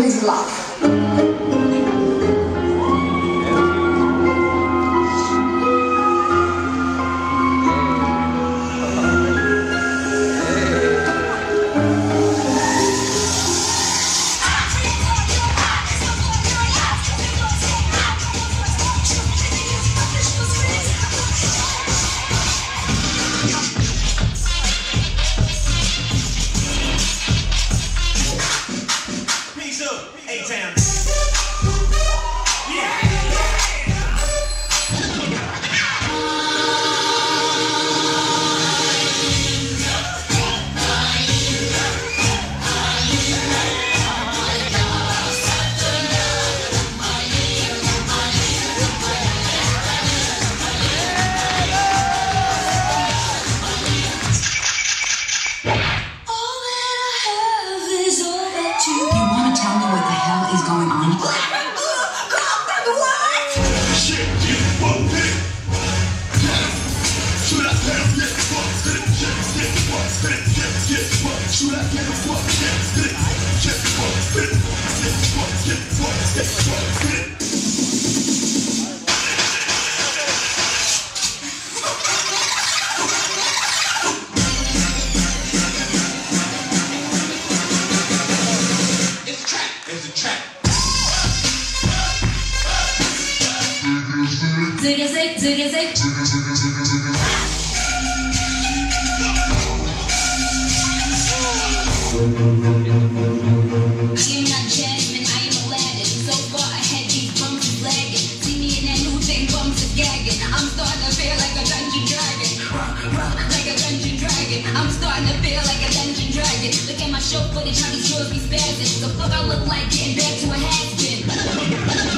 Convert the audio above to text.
Please laugh. A-Town. Going on. Zigga zig, zigga zig. I'm not Jasmine, I am Aladdin. So far ahead, these bumps are flagging. See me in that new thing, bumps are gagging. I'm starting to feel like a dungeon dragon. Like a dungeon dragon. I'm starting to feel like a dungeon dragon. Look at my show footage, how these girls be spazzing. The fuck I look like getting back to a has-been.